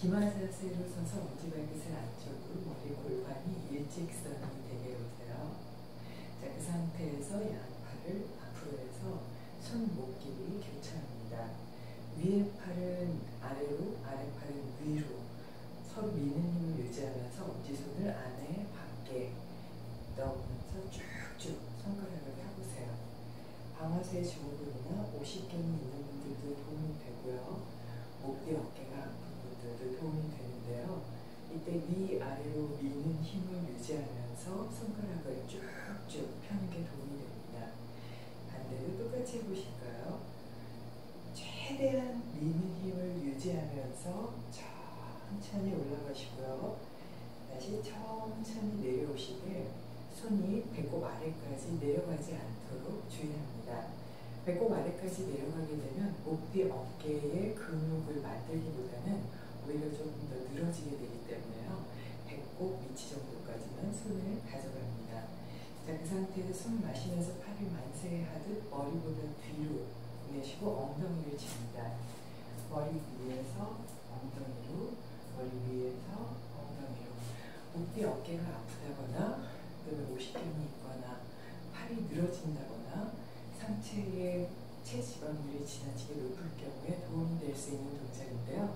기마자세로 서서 엄지발끝을 안쪽으로 머리 골반이 일직선이 되게 해보세요. 자, 그 상태에서 양팔을 앞으로 해서 손 목 길이 교차합니다. 위에 팔은 아래로, 아래 팔은 위로 서로 미는 힘을 유지하면서 엄지손을 안에 밖에 넣으면서 쭉쭉 손가락을 펴보세요. 방아쇠 증후군이나 오십견이 있는 분들도 도움이 되고요. 목 뒤 어깨가 아픈 분들도 도움이 되는데요. 이때 위아래로 미는 힘을 유지하면서 손가락을 쭉쭉 펴는 게 도움이 됩니다. 반대로 똑같이 해보실까요? 최대한 미는 힘을 유지하면서 천천히 올라가시고요. 다시 천천히 내려오실 때 손이 배꼽 아래까지 내려가지 않도록 주의합니다. 배꼽 아래까지 내려가게 되면 목 뒤 어깨의 근육을 만들기보다는 오히려 조금 더 늘어지게 되기 때문에요. 배꼽 위치 정도까지만 손을 가져갑니다. 자, 그 상태에서 숨 마시면서 팔을 만세하듯 머리보다 뒤로 내쉬고 엉덩이를 칩니다. 머리 위에서 엉덩이로, 머리 위에서 엉덩이로. 목 뒤 어깨가 아프다거나 또는 오십견이 있거나 팔이 늘어진다거나 상체의 체지방률이 지나치게 높을 경우에 도움이 될 수 있는 동작인데요.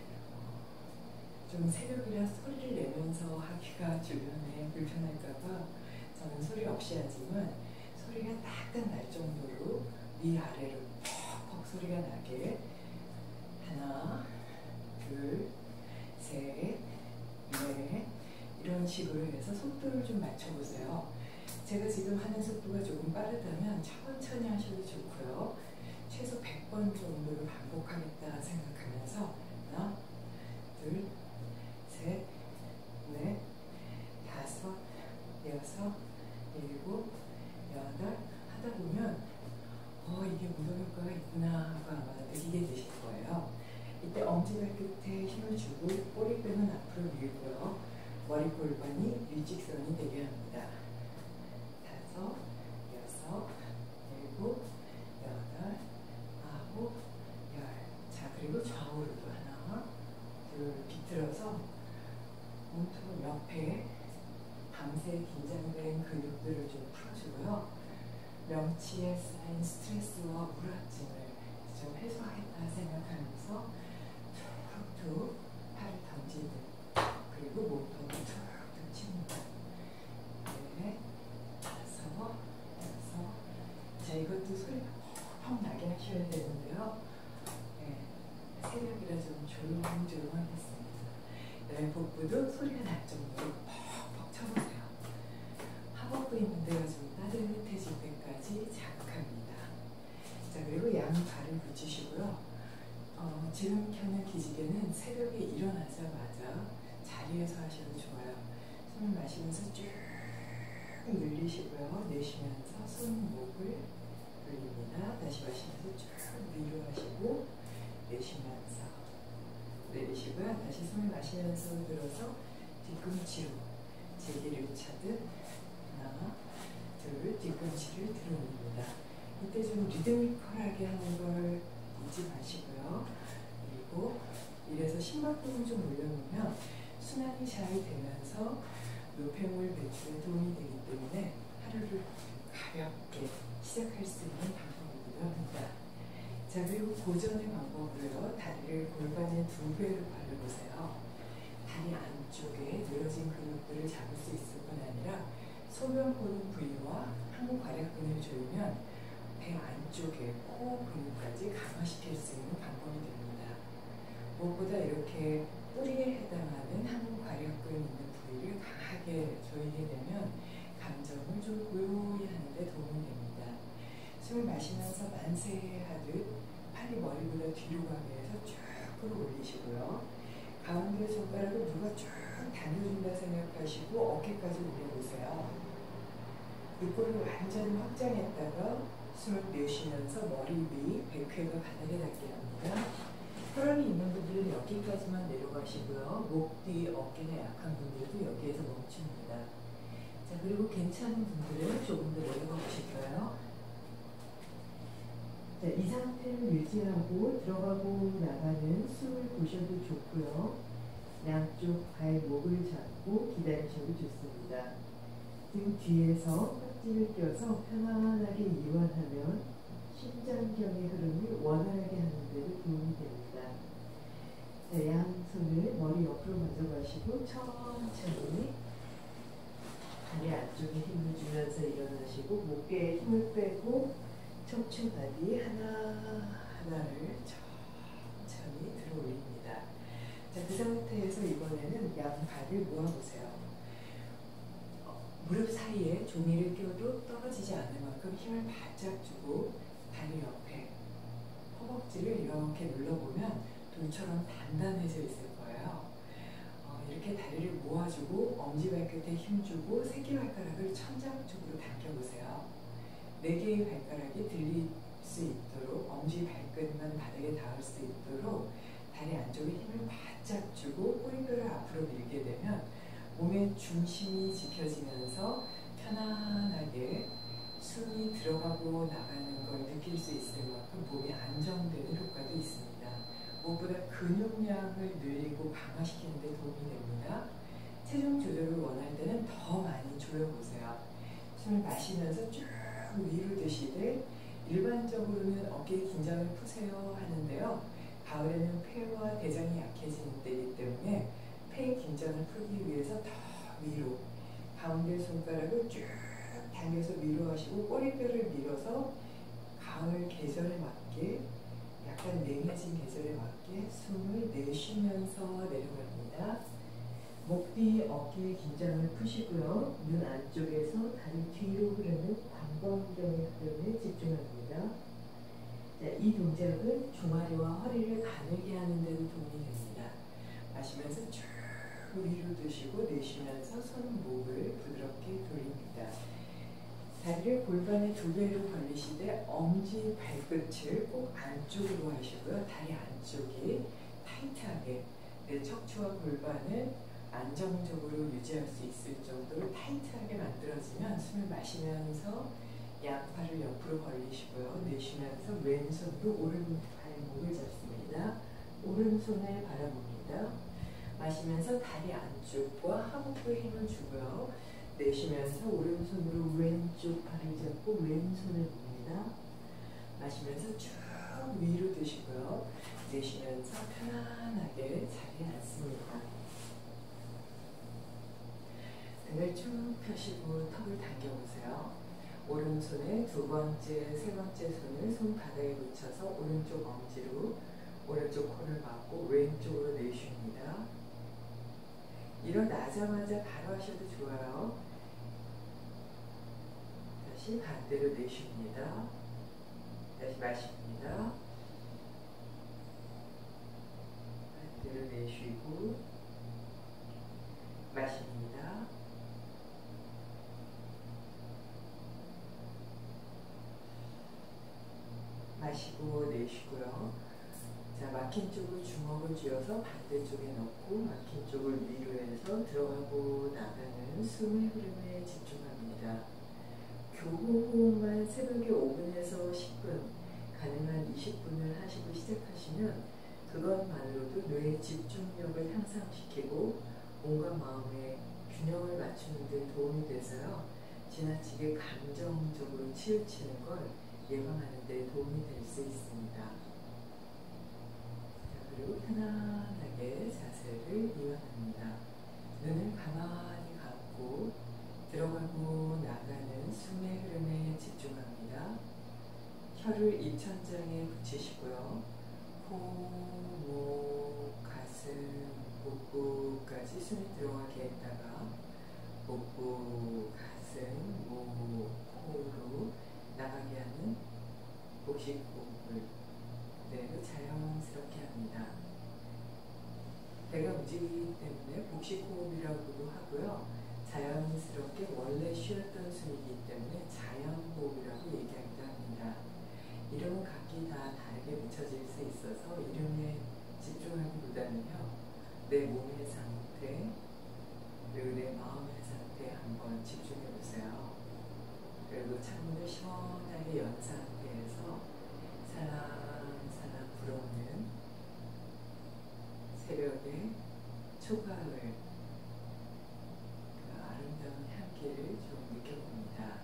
좀 새벽이라 소리를 내면서 하기가 주변에 불편할까봐 저는 소리 없이 하지만 소리가 딱딱 날 정도로 위아래로 퍽퍽 소리가 나게 하나, 둘, 셋, 넷 이런 식으로 해서 속도를 좀 맞춰보세요. 제가 지금 하는 속도가 조금 빠르다면 천천히 하셔도 좋고요. 최소 100번 정도를 반복하겠다 생각하면서 하나, 둘, 셋, 넷, 다섯, 여섯, 일곱, 여덟 하다 보면 이게 운동효과가 있구나 하고 아마 느끼게 되실 거예요. 이때 엄지발끝에 힘을 주고 꼬리뼈는 앞으로 밀고요. 머리 골반이 일직선이 되게 합니다. 다섯, 여섯, 일곱, 여덟, 아홉, 열. 자, 그리고 좌우로도 하나, 둘, 비틀어서 몸통 옆에 밤새 긴장된 근육들을 좀 풀어주고요. 명치에 쌓인 스트레스와 우울증을 좀 해소하겠다 생각하면서 툭툭 팔을 던지고 그리고 몸통을 툭툭 칩니다. 네, 다섯, 여섯. 자, 이것도 소리가 펑펑 나게 하셔야 되는데요. 네, 새벽이라 좀 조용조용하겠습니다. 네, 복부도 소리가 날 정도로 퍽퍽 쳐보세요. 하복부 있는 데가 좀 따뜻해질 때까지 자극합니다. 자, 그리고 양발을 붙이시고요. 지금 켜는 기지개는 새벽에 일어나자마자 자리에서 하셔도 좋아요. 숨을 마시면서 쭉 늘리시고요. 내쉬면서 손목을 돌립니다. 다시 마시면서 쭉 위로 하시고 내쉬면서 내리시고요. 다시 숨을 마시면서 들어서 뒤꿈치로 제기를 차듯 하나, 둘, 뒤꿈치를 들어옵니다. 이때 좀 리드미컬하게 하는 걸 잊지 마시고요. 그리고 이래서 심박동을 좀 올려놓으면 순환이 잘 되면서 노폐물 배출에 도움이 되기 때문에 하루를 가볍게 시작할 수 있는 방법이기도 합니다. 자, 그리고 고전의 방법으로요. 다리를 골반의 2배로 벌려보세요. 다리 안쪽에 늘어진 근육들을 잡을 수 있을 뿐 아니라 소변보는 부위와 항괄약근을 조이면 배 안쪽에 코 근육까지 강화시킬 수 있는 방법이 됩니다. 무엇보다 이렇게 뿌리에 해당하는 항괄약근 있는 부위를 강하게 조이게 되면 감정을 좀 고요히 하는 데 도움이 됩니다. 숨을 마시면서 만세하듯 팔이 머리보다 뒤로 가게 해서 쭉 끌어올리시고요. 가운데 손가락을 누가 쭉 당겨준다 생각하시고 어깨까지 올려보세요. 입꼬리를 완전히 확장했다가 숨을 내쉬면서 머리 위, 백회가 바닥에 닿게 합니다. 혈압이 있는 분들은 여기까지만 내려가시고요. 목 뒤 어깨가 약한 분들도 여기에서 멈춥니다. 자, 그리고 괜찮은 분들은 조금 더 내려가 보실까요? 자, 이 상태를 유지하고 들어가고 나가는 숨을 보셔도 좋고요. 양쪽 발목을 잡고 기다리셔도 좋습니다. 등 뒤에서 깍지를 껴서 편안하게 이완하면 심장경의 흐름을 원활하게 하는 데도 도움이 됩니다. 자, 양손을 머리 옆으로 먼저 가시고 천천히 다리 안쪽에 힘을 주면서 일어나시고 목에 힘을 빼고 척추바디 하나하나를 천천히 들어 올립니다. 자, 그 상태에서 이번에는 양발을 모아보세요. 무릎 사이에 종이를 껴도 떨어지지 않을 만큼 힘을 바짝 주고 다리 옆에 허벅지를 이렇게 눌러보면 돌처럼 단단해져 있을 거예요. 이렇게 다리를 모아주고 엄지발끝에 힘주고 새끼발가락을 천장 쪽으로 당겨보세요. 4개의 발가락이 들릴 수 있도록 엄지발끝만 바닥에 닿을 수 있도록 다리 안쪽에 힘을 바짝 주고 꼬리뼈를 앞으로 밀게 되면 몸의 중심이 지켜지면서 편안하게 숨이 들어가고 나가는 걸 느낄 수 있을 만큼 몸이 안정되는 효과도 있습니다. 무엇보다 근육량을 늘리고 강화시키는 데 도움이 됩니다. 체중 조절을 원할 때는 더 많이 조여보세요. 숨을 마시면서 쭉 위로 드시되 일반적으로는 어깨 긴장을 푸세요 하는데요. 가을에는 폐와 대장이 약해지는 때이기 때문에 폐 긴장을 풀기 위해서 더 위로 가운데 손가락을 쭉 당겨서 위로 하시고 꼬리뼈를 밀어서 가을 계절에 맞게 약간 냉해진 계절에 맞게 숨을 내쉬면서 내려갑니다. 목 뒤 어깨 긴장을 푸시고요. 눈 안쪽에서 다리 뒤로 흐르는 방광경의 흐름에 집중합니다. 자, 이 동작은 종아리와 허리를 가늘게 하는 데도 도움이 됩니다. 마시면서 쭉 위로 드시고 내쉬면서 손목을 부드럽게 돌립니다. 다리를 골반에 2개로 벌리시되 엄지 발끝을 꼭 안쪽으로 하시고요. 다리 안쪽이 타이트하게 내 척추와 골반을 안정적으로 유지할 수 있을 정도로 타이트하게 만들어지면 숨을 마시면서 양팔을 옆으로 벌리시고요. 내쉬면서 왼손으로 오른 발목을 잡습니다. 오른손을 바라봅니다. 마시면서 다리 안쪽과 하복부에 힘을 주고요. 내쉬면서 오른손으로 왼쪽 발을 잡고 왼손을 봅니다. 마시면서 쭉 위로 드시고요. 내쉬면서 편안하게 자리에 앉습니다. 등을 쭉 펴시고 턱을 당겨보세요. 오른손에 2번째, 3번째 손을 손바닥에 붙여서 오른쪽 엄지로 오른쪽 코를 막고 왼쪽으로 내쉽니다. 일어나자마자 바로 하셔도 좋아요. 다시 반대로 내쉽니다. 다시 마십니다. 반대로 내쉬고 마십니다. 마시고 내쉬고요. 자, 막힌 쪽을 주먹을 쥐어서 반대쪽에 넣고 막힌 쪽을 위로 해서 들어가고 나가는 숨의 흐름에 집중합니다. 교호흡만 새벽에 5분에서 10분, 가능한 20분을 하시고 시작하시면 그것만으로도 뇌의 집중력을 향상시키고 몸과 마음의 균형을 맞추는 데 도움이 돼서요. 지나치게 감정적으로 치우치는 걸 예방하는 데 도움이 될 수 있습니다. 자, 그리고 편안하게 자세를 이완합니다. 눈을 가만히 감고 들어가고 나가는 숨의 흐름에 집중합니다. 혀를 입천장에 붙이시고요. 코, 목, 가슴, 복부까지 숨이 들어가게 했다가 복부, 가슴, 목, 코로 나가게 하는 복식호흡을 그대로 자연스럽게 합니다. 배가 움직이기 때문에 복식호흡이라고도 하고요. 자연스럽게 원래 쉬었던 숨이기 때문에 자연호흡이라고 얘기하기도 합니다. 이름은 각기 다 다르게 붙여질 수 있어서 이름에 집중하기보다는요. 내 몸의 상태 그리고 내 마음의 상태에 한번 집중해 보세요. 그리고 창문을 시원하게 연 상태에서 살랑살랑 불어오는 새벽의 초가을 그 아름다운 향기를 좀 느껴봅니다.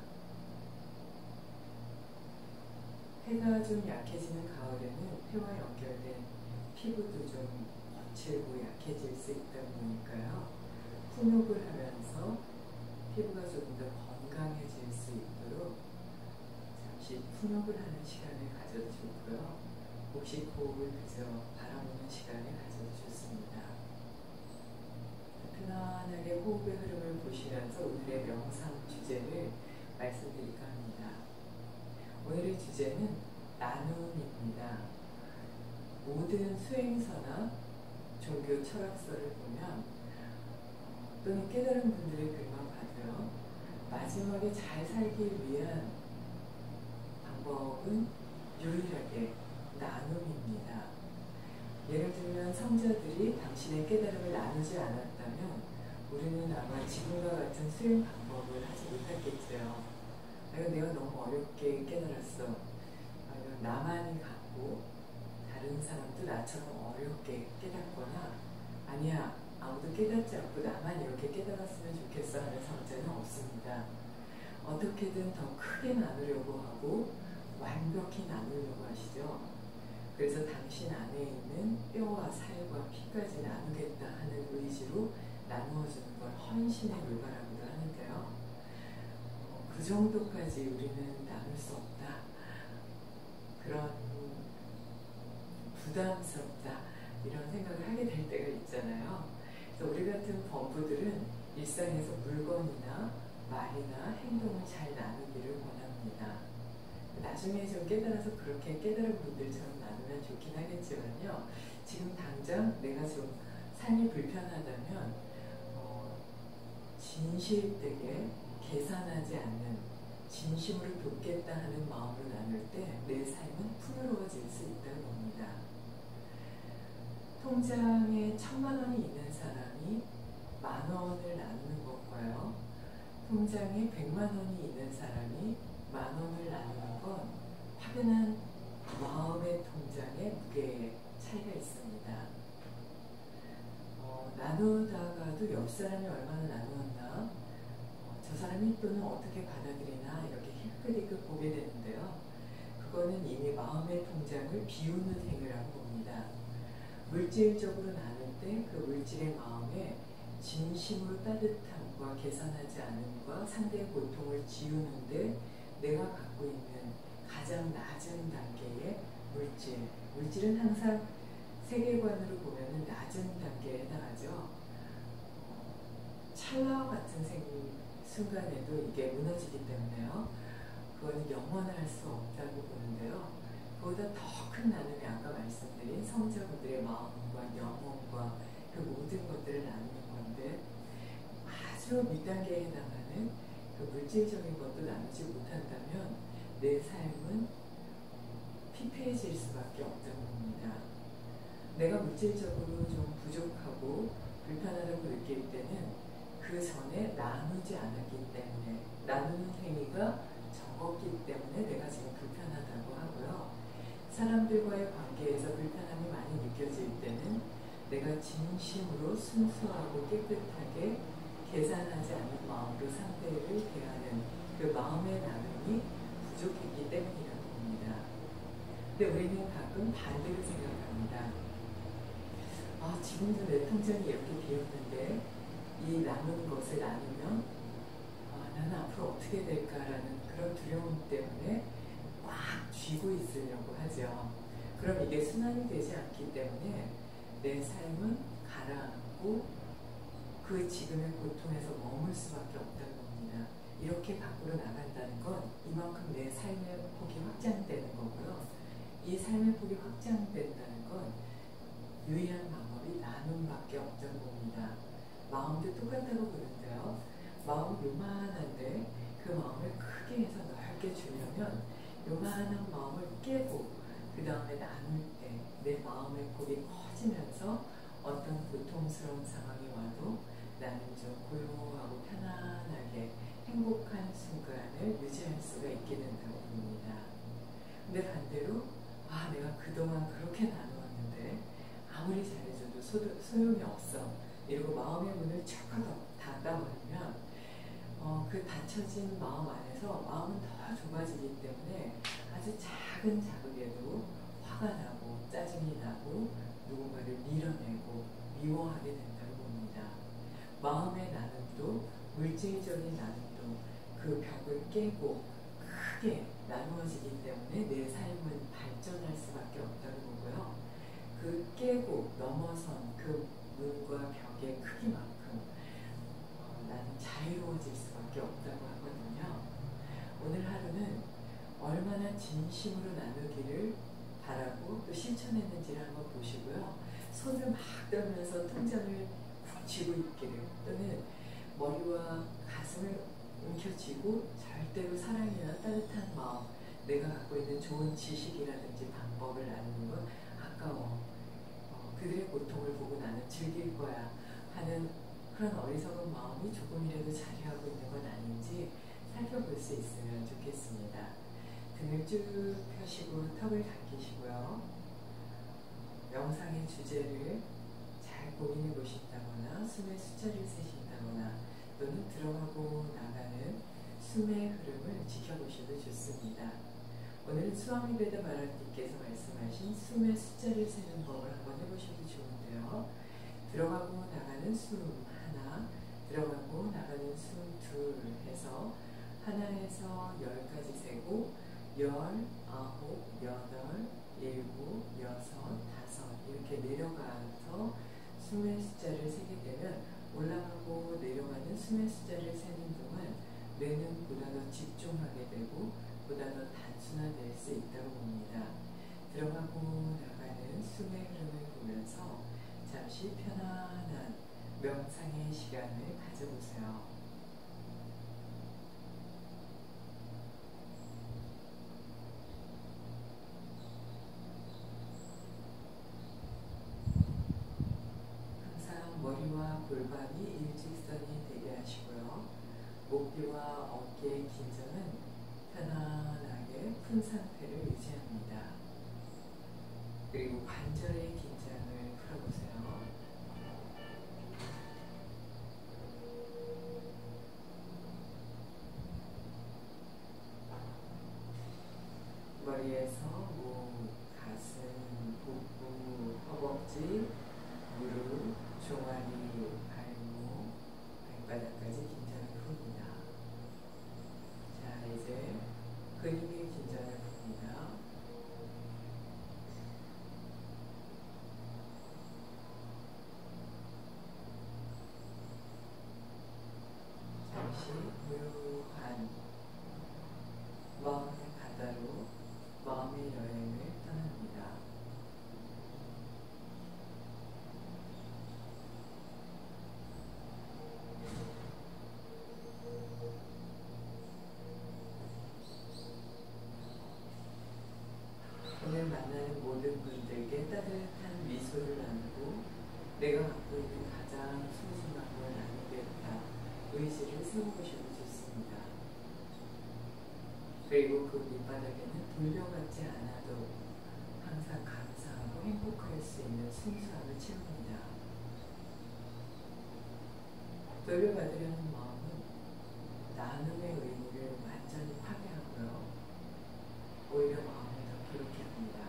해가 좀 약해지는 가을에는 폐와 연결된 피부도 좀 거칠고 약해질 수 있다 보니까요. 훈육을 하면서 피부가 조금 더 건강해질 수 있도록 잠시 훈육을 하는 시간을 가져도 좋고요. 복식 호흡을 그저 바라보는 시간을 가져도 좋습니다. 편안하게 호흡의 흐름을 보시면서 오늘의 명상 주제를 말씀드릴까 합니다. 오늘의 주제는 나눔입니다. 모든 수행서나 종교 철학서를 보면 또는 깨달은 분들의 글만 봐도요. 마지막에 잘 살기 위한 방법은 유일하게 나눔입니다. 예를 들면 성자들이 당신의 깨달음을 나누지 않았다면 우리는 아마 지금과 같은 수행 방법을 하지 못했겠죠. 내가 너무 어렵게 깨달았어. 이건 나만이 갖고 다른 사람도 나처럼 어렵게 깨닫거나 아니야 아무도 깨닫지 않고 나만 이렇게 깨달았으면 좋겠어 하는 성자는 없습니다. 어떻게든 더 크게 나누려고 하고 완벽히 나누려고 하시죠. 그래서 당신 안에 있는 뼈와 살과 피까지 나누겠다 하는 의지로 나누어주는 걸 헌신의 물바라고도 하는데요. 그 정도까지 우리는 나눌 수 없다. 그런 부담스럽다. 이런 생각을 하게 될 때가 있잖아요. 그래서 우리 같은 범부들은 일상에서 물건이나 말이나 행동을 잘 나누기를 원합니다. 나중에 좀 깨달아서 그렇게 깨달은 분들처럼 나누면 좋긴 하겠지만요. 지금 당장 내가 좀 삶이 불편하다면 진실되게 계산하지 않는 진심으로 돕겠다 하는 마음으로 나눌 때 내 삶은 풍요로워질 수 있다고 봅니다. 통장에 1000만 원이 있는 사람이 10,000원을 나누는 것과요. 통장에 100만 원이 있는 사람이 10,000원을 나누는 건 확연한 마음의 통장의 무게의 차이가 있습니다. 나누다가도 옆 사람이 얼마나 나누었나, 저 사람이 또는 어떻게 받아들이나 이렇게 힐끗힐끗 보게 되는데요. 그거는 이미 마음의 통장을 비우는 행위라고 봅니다. 물질적으로 나눌 때 그 물질의 마음에 진심으로 따뜻함과 계산하지 않음과 상대의 고통을 지우는데 내가 갖고 있는 가장 낮은 단계의 물질은 항상 세계관으로 보면 낮은 단계에 해당하죠. 찰나와 같은 순간에도 이게 무너지기 때문에요. 그건 영원할 수 없다고 보는데요. 그보다 더 큰 나눔이 아까 말씀드린 성자분들의 마음과 영혼과 그 모든 것들을 나누는 건데 아주 밑단계에 해당하는 그 물질적인 것도 나누지 못한다면 내 삶은 피폐해질 수밖에 없다고 봅니다. 내가 물질적으로 좀 부족하고 불편하다고 느낄 때는 그 전에 나누지 않았기 때문에 나누는 행위가 적었기 때문에 내가 지금 불편하다고 하고요. 사람들과의 관계에서 불편함이 많이 느껴질 때는 내가 진심으로 순수하고 깨끗하게 계산하지 않는 마음으로 상대를 대하는 그 마음의 나눔이 부족했기 때문이라고 봅니다. 근데 우리는 가끔 반대로 생각합니다. 지금도 내 통장이 이렇게 비었는데 이 남은 것을 나누면 나는 앞으로 어떻게 될까라는 그런 두려움 때문에 꽉 쥐고 있으려고 하죠. 그럼 이게 순환이 되지 않기 때문에 내 삶은 가라앉고 그 지금의 고통에서 머물 수밖에 없다고 봅니다. 이렇게 밖으로 나간다는 건 이만큼 내 삶의 폭이 확장되는 거고요. 이 삶의 폭이 확장된다는 건 유일한 방법이 나눔밖에 없다고 봅니다. 마음도 똑같다고 보는데요. 마음 요만한데 그 마음을 크게 해서 넓게 주려면 요만한 마음을 깨고 그 다음에 나눌 때 내 마음의 폭이 커지면서 어떤 고통스러운 상황이 와도 나는 좀 고요하고 편안하게 행복한 순간을 유지할 수가 있게 된다고 봅니다. 근데 반대로 내가 그동안 그렇게 나누었는데 아무리 잘해줘도 소용이 없어. 이러고 마음의 문을 척하고 닫아버리면 그 닫혀진 마음 안에서 마음은 더 좁아지기 때문에 아주 작은 자극에도 화가 나고 짜증이 나고 누군가를 밀어내고 미워하게 된다고 봅니다. 마음의 나눔도 물질적인 나눔도 그 벽을 깨고 크게 나누어지기 때문에 내 삶은 발전할 수밖에 없다고 보고요. 그 깨고 넘어선 그 문과 벽의 크기만큼 나는 자유로워질 수밖에 없다고 하거든요. 오늘 하루는 얼마나 진심으로 나누기를 바라고 또 실천했는지를 한번 보시고요. 손을 막 떨면서 통장을 푹 쥐고 있기를, 또는 머리와 가슴을 움켜쥐고 절대로 사랑이나 따뜻한 마음, 내가 갖고 있는 좋은 지식이라든지 방법을 나누는 건 아까워. 그들의 고통을 보고 나는 즐길 거야 하는 그런 어리석은 마음이 조금이라도 자리하고 있는 건 아닌지 살펴볼 수 있으면 좋겠습니다. 등을 쭉 펴시고 턱을 당기시고요. 명상의 주제를 잘 고민해 보신다거나 숨의 숫자를 세신다거나 또는 들어가고 나가는 숨의 흐름을 지켜보셔도 좋습니다. 오늘은 수아미 베다 바라티께서 말씀하신 숨의 숫자를 세는 법을 한번 해보셔도 좋은데요. 들어가고 나가는 숨 하나, 들어가고 나가는 숨 둘 해서 하나에서 10까지 세고 10, 9, 8, 7, 6, 5 이렇게 내려가서 숨의 숫자를 세게 되면 올라가고 내려가는 숨의 숫자를 세는 동안 뇌는 보다 더 집중하게 되고 보다 더 단순화될 수 있다고 봅니다. 들어가고 나가는 숨의 흐름을 보면서 잠시 편안한 명상의 시간을 가져보세요. 항상 머리와 골반이 일직선이 되게 하시고요. 목뒤와 어깨의 긴장은 편안하게 푼 상태를 유지합니다. 그리고 관절의 긴장을 풀어보세요. 머리에서 목, 가슴, 복부, 허벅지, 무릎, 종아리, 발목, 발바닥까지 긴장을 풉니다. 자, 이제 근육의 긴장을 풉니다. 잠시 묘한 마음의 바다로 마음의 여행을 떠납니다. 오늘 만나는 모든 분들께 따뜻한 미소를 나누고 내가 갖고 있는 가장 소중한 걸 나누겠다 의지를 세워보셔도 좋습니다. 그리고 그 밑바닥에는 돌려받지 않아도 항상 감사하고 행복할 수 있는 순수함을 채웁니다. 돌려받으려는 마음은 나눔의 의미를 완전히 파괴하고요. 오히려 마음을 더 괴롭게 합니다.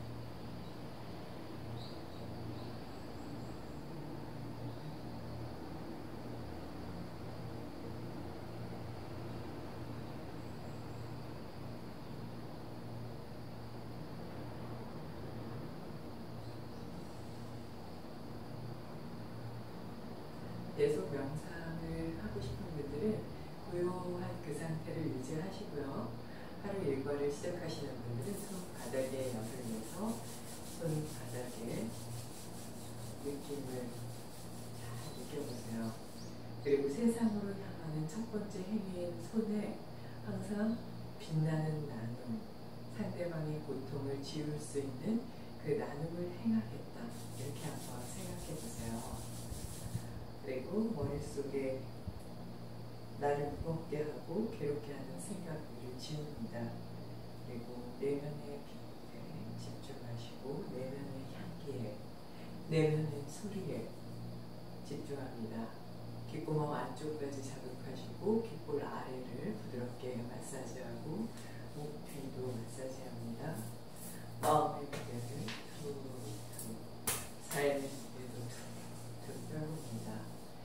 계속 명상을 하고 싶은 분들은 고요한 그 상태를 유지하시고요. 하루 일과를 시작하시는 분들은 손바닥에 열을 내서 손바닥에 느낌을 잘 느껴보세요. 그리고 세상으로 향하는 첫 번째 행위인 손에 항상 빛나는 나눔, 상대방의 고통을 지울 수 있는 그 나눔을 행하겠다, 이렇게 한번 생각해 보세요. 그리고 머릿속에 나를 무겁게 하고 괴롭게 하는 생각들을 지웁니다. 그리고 내면의 빛에 집중하시고 내면의 향기에, 내면의 소리에 집중합니다. 귓구멍 안쪽까지 자극하시고 귓볼 아래를 부드럽게 마사지하고 목 뒤도 마사지합니다. 마음의 무게를 툭툭, 삶의 무게도 툭툭 빼봅니다.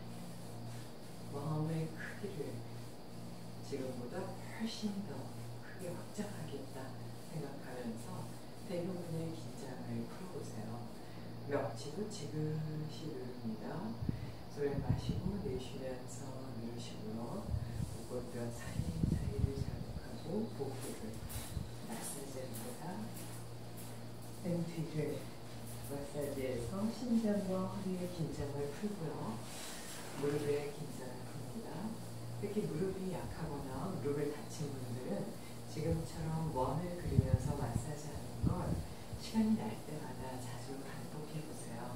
마음의 크기를 지금보다 훨씬 더 크게 확장하겠다 생각하면서 대부분의 긴장을 풀어보세요. 명치도 지그시 누릅니다. 숨을 마시고 내쉬면서 누르시고요. 목골뼈 사이사이를 자극하고 복부를 마사지합니다. 등 뒤를 마사지해서 심장과 허리의 긴장을 풀고요. 무릎의 긴장을 풉니다. 특히 무릎이 약하거나 무릎을 다친 분들은 지금처럼 원을 그리면서 마사지하는 걸 시간이 날 때마다 자주 반복해 보세요.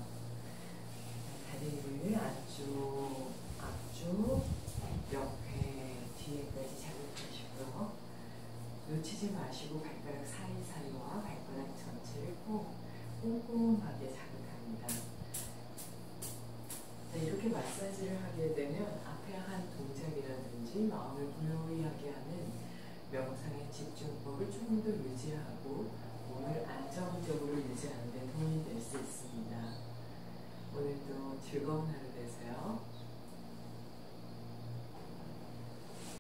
다리를 안쪽, 앞쪽, 옆에, 뒤에까지 자극하시고요. 놓치지 마시고 발가락 사이사이와 발바닥 전체를 꼭 꼼꼼하게 자극합니다. 자, 이렇게 마사지를 하게 되면 앞에 한 동작이라든지 마음을 고요히 하게 하는 명상의 집중법을 조금 더 유지하고 몸을 안정적으로 유지하는 데 도움이 될 수 있습니다. 오늘도 즐거운 하루 되세요.